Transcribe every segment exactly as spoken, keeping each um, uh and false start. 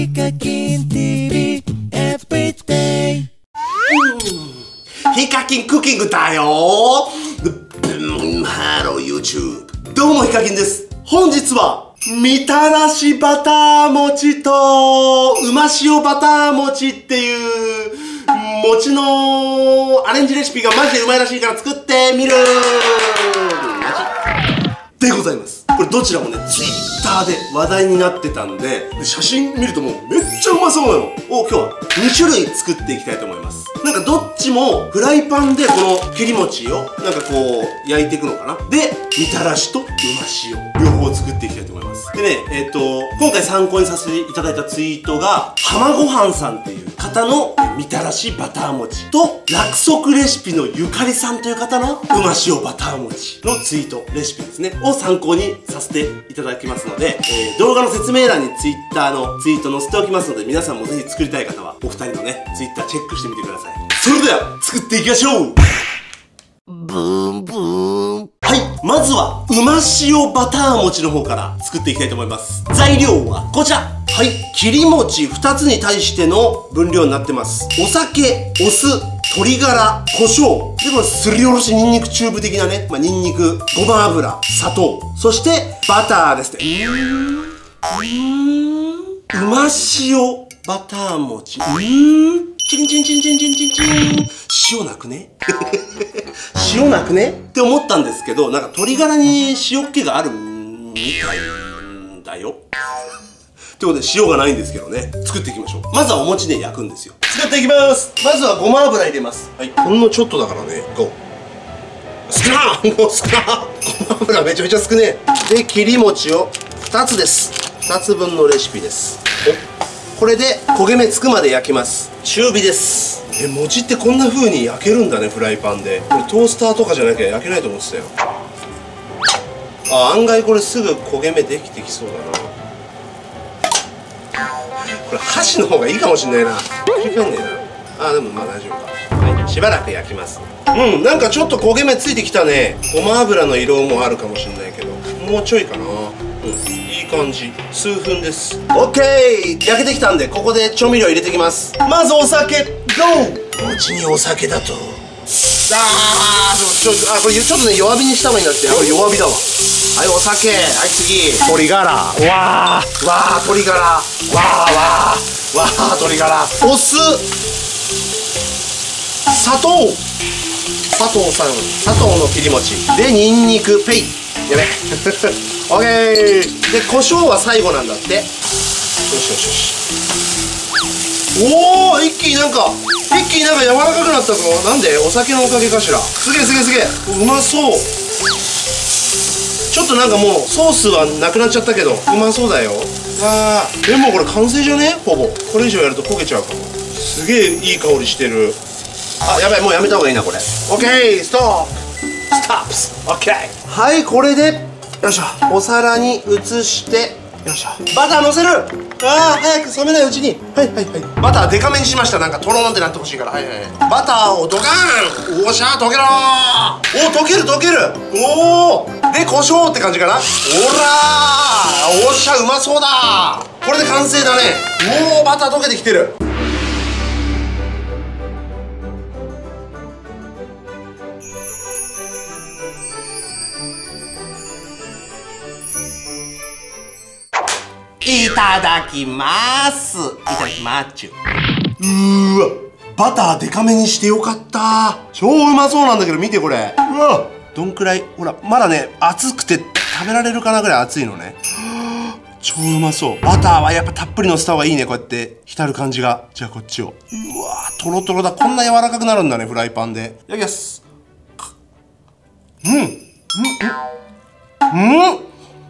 ヒカキン ティーブイ Everyday。 ヒカキンクッキングだよ。ハロー YouTube。どうもヒカキンです。本日はみたらしバター餅とうま塩バター餅っていう餅のアレンジレシピがマジでうまいらしいから作ってみるでございます。これどちらもね、ツイッターで話題になってたんで、写真見るともうめっちゃうまそうなのを今日はに種類作っていきたいと思います。なんかどっちもフライパンでこの切り餅をなんかこう焼いていくのかな。で、みたらしとうま塩両方作っていきたいと思います。でね、えっと、今回参考にさせていただいたツイートが、浜ごはんさんっていう方のみたらしバター餅と、約束レシピのゆかりさんという方のうま塩バター餅のツイート、レシピですね、を参考にさせていただきますので、えー、動画の説明欄にツイッターのツイート載せておきますので、皆さんもぜひ作りたい方は、お二人のね、ツイッターチェックしてみてください。それでは、作っていきましょう。ブーンブーン。はい、まずは、うま塩バター餅の方から作っていきたいと思います。材料はこちら。はい、切り餅ふたつに対しての分量になってます。お酒、お酢、鶏ガラ、胡椒。で、これすりおろしニンニクチューブ的なね、まあ、ニンニク、ごま油、砂糖。そして、バターですね。うーん。うーん。うま塩バター餅。うーん。チリンチリンチリンチリンチリンチリンチリン。塩なくね塩なくねって思ったんですけど、なんか鶏ガラに塩っ気があるみたいんだよ。ということで塩がないんですけどね。作っていきましょう。まずはお餅で焼くんですよ。作っていきます。まずはごま油入れます。はい。ほんのちょっとだからね。ゴー。少なもう少なごま油めちゃめちゃ少ねえ。で、切り餅をふたつです。ふたつぶんのレシピです。これで焦げ目つくまで焼きます。中火です。え、餅ってこんな風に焼けるんだね、フライパンで。これトースターとかじゃなきゃ焼けないと思ってたよ。あ、案外これすぐ焦げ目できてきそうだな。これ箸の方がいいかもしんないな。引っかかんねえな。あ、でもまあ大丈夫か。はい、しばらく焼きます。うん、なんかちょっと焦げ目ついてきたね。ごま油の色もあるかもしんないけど、もうちょいかな。うん、いい感じ。数分です。オッケー、焼けてきたんでここで調味料入れていきます。まずお酒、ゴー。餅にお酒だとあーちょちょあこれちょっとね弱火にした方がいいんだって。これ弱火だわ。はい、お酒。はい、次鶏ガラ。わーわー鶏ガラ。わーわーわー鶏ガラ。お酢、砂糖、佐藤さん、砂糖の切り餅でニンニクペイ。やべオッケーで胡椒は最後なんだって。よしよしよし。おお、一気になんか一気になんか柔らかくなったぞ。なんで？お酒のおかげかしら。すげえすげえすげえうまそう。ちょっとなんかもうソースはなくなっちゃったけどうまそうだよ。あーでもこれ完成じゃね？ほぼこれ以上やると焦げちゃうかも。すげえいい香りしてる。あ、やばい、もうやめた方がいいなこれ。オッケー、ストップストップス。オッケー。はい、これでよいしょ、お皿に移して、よいしょ、バターのせる。ああ、早く冷めないうちに。はいはいはい。バターデカめにしました。なんかとろーんってなってほしいから。はいはいはい。バターをドカーン。おっしゃー、溶けろー。おー、溶ける溶ける。おーで、胡椒って感じかな。おらー、おっしゃ、うまそうだー。これで完成だね。おー、バター溶けてきてる。いただきます。いただきまーちゅ。うーわ、バターデカめにしてよかった。超うまそうなんだけど見てこれ。うわ、どんくらい、ほらまだね熱くて食べられるかなぐらい熱いのね。超うまそう。バターはやっぱたっぷりのせた方がいいね。こうやって浸る感じが。じゃあこっちを。うわー、トロトロだ。こんな柔らかくなるんだねフライパンで。いただきます。うんうんうんうん、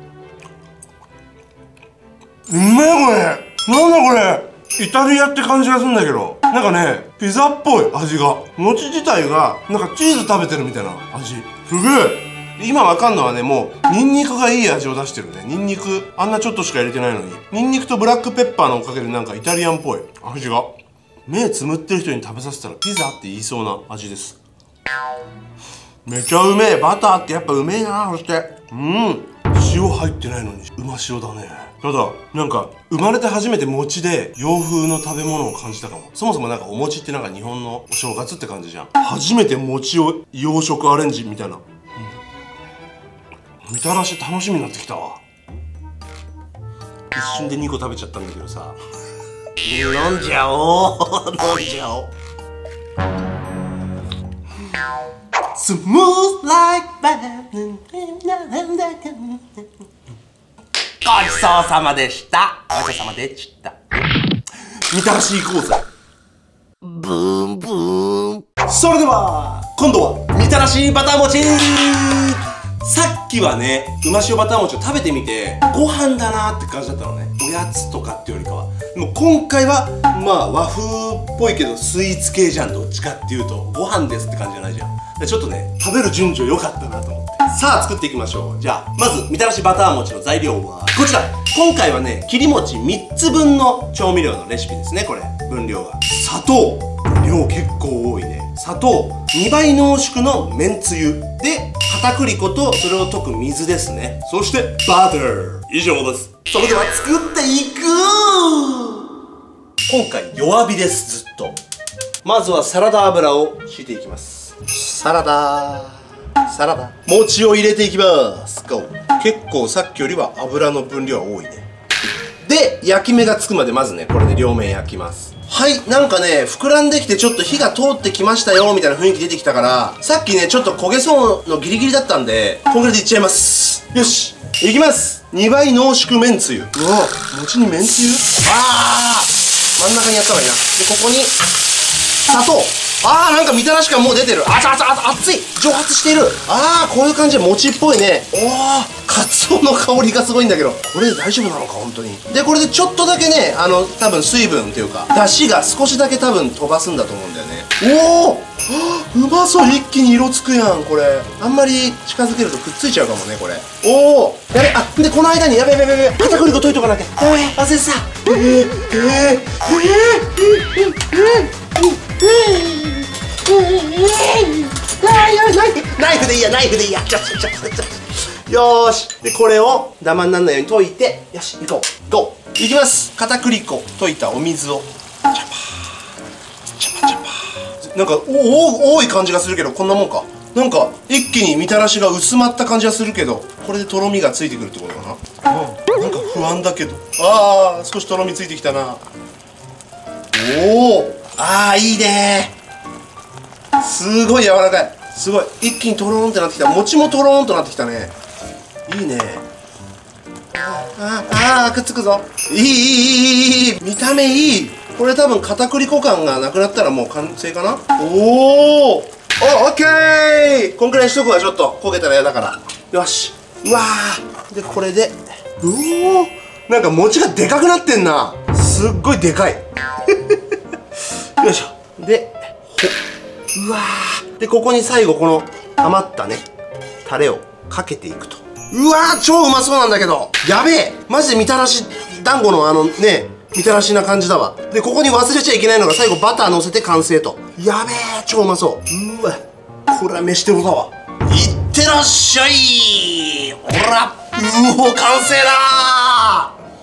うまいこれ。なんだこれ。イタリアって感じがするんだけど、なんかねピザっぽい味が。餅自体がなんかチーズ食べてるみたいな味。すげえ。今わかんのはね、もうニンニクがいい味を出してるね。ニンニクあんなちょっとしか入れてないのに、ニンニクとブラックペッパーのおかげでなんかイタリアンっぽい味が。目つむってる人に食べさせたらピザって言いそうな味です。めちゃうめえ。バターってやっぱうめえな。そしてうん、塩入ってないのにうま塩だね。 ただなんか生まれて初めて餅で洋風の食べ物を感じたかも。そもそもなんかお餅ってなんか日本のお正月って感じじゃん。初めて餅を洋食アレンジみたいな、うん、みたらし楽しみになってきたわ。一瞬でにこ食べちゃったんだけどさ、飲んじゃおう飲んじゃおう。スムーズライクバーごちそうさまでした。ごちそうさまでした。みたらし行こうぜ。ブーンブーン。それでは今度はみたらしバター餅。さっきはね、うま塩バター餅を食べてみてご飯だなーって感じだったのね。おやつとかってよりかは。でも今回はまあ和風っぽいけどスイーツ系じゃん。どっちかっていうとご飯ですって感じじゃないじゃん。ちょっとね、食べる順序良かったなと思って。さあ作っていきましょう。じゃあまずみたらしバター餅の材料はこちら。今回はね、切り餅みっつぶんの調味料のレシピですね。これ分量が砂糖、量結構多いね。砂糖にばい濃縮のめんつゆで、片栗粉とそれを溶く水ですね。そしてバター。以上です。それでは作っていく。今回弱火です。ずっと。まずはサラダ油を敷いていきます。サラダサラダ餅を入れていきます。ゴー。結構さっきよりは油の分量は多いね。で焼き目がつくまでまずね、これで両面焼きます。はい、なんかね、膨らんできてちょっと火が通ってきましたよみたいな雰囲気出てきたから、さっきねちょっと焦げそうのギリギリだったんでこんぐらいでいっちゃいます。よし、いきます。にばい濃縮めんつゆ。うわ、餅にめんつゆ。ああ、真ん中にやった方がいいな。でここに砂糖。あー、なんかみたらし感もう出てる。あつあつあつ、熱い、蒸発している。あー、こういう感じで餅っぽいね。おー、カツオの香りがすごいんだけど、これで大丈夫なのか本当に。でこれでちょっとだけね、あの多分水分っていうか出汁が少しだけ多分飛ばすんだと思うんだよね。おお、うまそう。一気に色つくやん。これあんまり近づけるとくっついちゃうかもねこれ。おお、やべ。あ、でこの間にやべやべやべやべ、片栗粉溶いとかなきゃ。やべ、忘れてた。えー、えー、えー、えー、えー、えー、ナイフでいいや、ナイフでいいや。よーし。でこれをダマにならないように溶いて、よし、いこうゴー。いきます。片栗粉溶いたお水をチャパーチャパチャパー。なんかおお多い感じがするけど、こんなもんか。なんか一気にみたらしが薄まった感じがするけど、これでとろみがついてくるってことかな。うん、なんか不安だけど、ああ、少しとろみついてきたな。おお、ああ、いいねー。すごい柔らかい。すごい、一気にとろーんってなってきた。餅もとろーんとなってきたね。いいね。あああ、くっつくぞ。いいいいいいいい、見た目いい。これ多分片栗粉感がなくなったらもう完成かな。おお、お、オッケー。こんくらいにしとくわ。ちょっと焦げたら嫌だから。よし。うわー、でこれで、うおー、なんか餅がでかくなってんな。すっごいでかい。よいしょ。でうわー、でここに最後この余ったねタレをかけていくと。うわー、超うまそうなんだけど。やべえ、マジでみたらし団子のあのね、みたらしな感じだわ。でここに忘れちゃいけないのが最後バター乗せて完成と。やべえ、超うまそう。うわ、これは飯テロだわ。いってらっしゃい。ほら、うお、完成だー。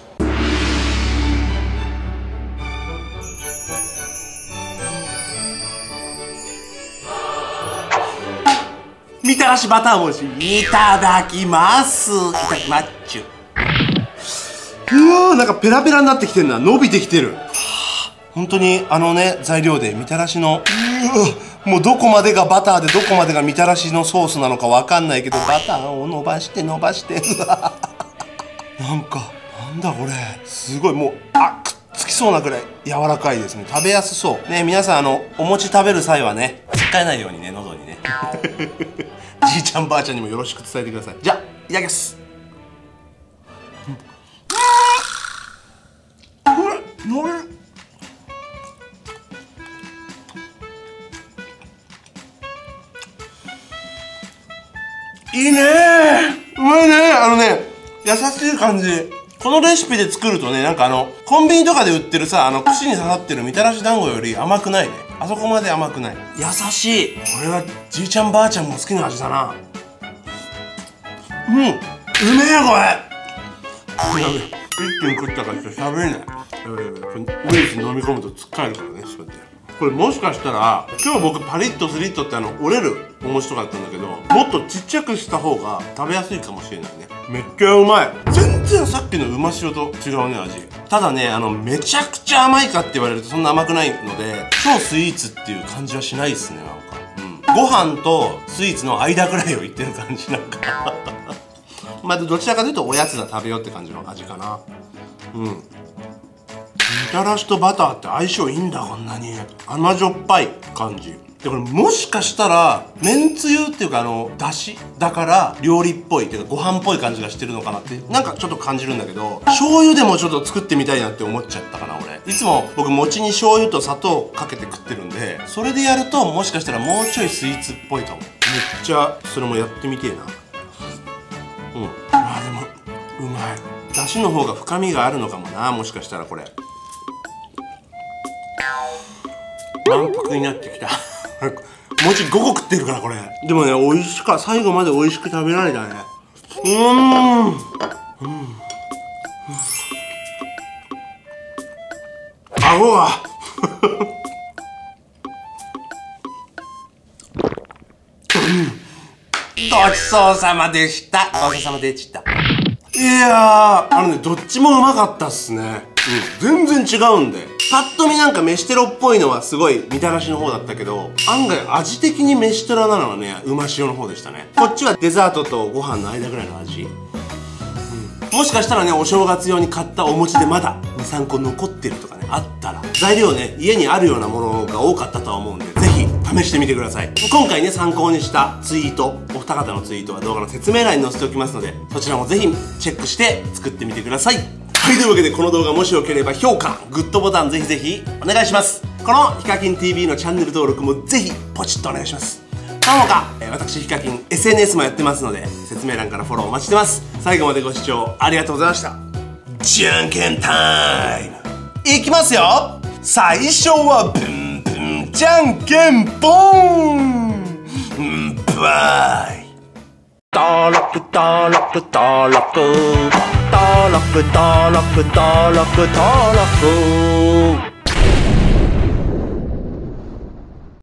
みたらしバター餅いただきます。いただきまっちゅ。うわー、なんかペラペラになってきてんな。伸びてきてる。はあ、本当にあのね材料でみたらしの、うもうどこまでがバターでどこまでがみたらしのソースなのかわかんないけど、バターを伸ばして伸ばして、うわなんかなんだこれ、すごい。もうあ、くっつきそうなくらい柔らかいですね。食べやすそうね。皆さんあのお餅食べる際はね、つっかえないようにね、喉にねじいちゃんばあちゃんにもよろしく伝えてください。じゃあいただきます。いいねー、うまいね。あのね、優しい感じ。このレシピで作るとね、なんかあのコンビニとかで売ってるさ、あの串に刺さってるみたらし団子より甘くないね。あそこまで甘くない。優しい。これはじいちゃんばあちゃんも好きな味だな。うん、うめえこれ。 一気に食ったからちょっと喋れない。やばいやばい、これウイルス飲み込むとつっかえるからね。ちょっと待って。これもしかしたら今日僕パリッとスリッとってあの折れるお餅とかだったんだけど、もっとちっちゃくした方が食べやすいかもしれないね。めっちゃうまい。全然さっきのうま塩と違うね、味。ただね、あのめちゃくちゃ甘いかって言われるとそんな甘くないので、超スイーツっていう感じはしないですね。なんか、うん、ご飯とスイーツの間くらいを言ってる感じなんかまあどちらかというとおやつだ食べようって感じの味かな。うん。みたらしとバターって相性いいんだ。こんなに甘じょっぱい感じで、これもしかしたらめんつゆっていうかあのだしだから料理っぽいっていうかご飯っぽい感じがしてるのかなってなんかちょっと感じるんだけど、醤油でもちょっと作ってみたいなって思っちゃったかな。俺いつも僕餅に醤油と砂糖かけて食ってるんで、それでやるともしかしたらもうちょいスイーツっぽいかも。めっちゃそれもやってみてえな。うん、あでもうまい。だしの方が深みがあるのかもな、もしかしたらこれ。満腹になってきた餅ごこ食ってるからこれ。でもね、美味しか最後まで美味しく食べられたね。うーん、うん、顎がごちそうさまでした。ごちそうさまでした。いやー、あのね、どっちもうまかったっすね。うん、全然違うんで。パッと見なんか飯テロっぽいのはすごいみたらしの方だったけど、案外味的に飯テロなのはね、うま塩の方でしたね。こっちはデザートとご飯の間ぐらいの味。うん、もしかしたらね、お正月用に買ったお餅でまだにさんこ残ってるとかね、あったら材料ね、家にあるようなものが多かったとは思うんで、ぜひ試してみてください。今回ね、参考にしたツイート、お二方のツイートは動画の説明欄に載せておきますので、そちらもぜひチェックして作ってみてください。はい、というわけでこの動画もしよければ評価、グッドボタンぜひぜひお願いします。このヒカキン ティーブイ のチャンネル登録もぜひポチッとお願いします。その他、私ヒカキン エスエヌエス もやってますので、説明欄からフォローお待ちしてます。最後までご視聴ありがとうございました。じゃんけんタイムいきますよ。最初はブンブンじゃんけんポンバイ。登録登録登録登録登録登録登録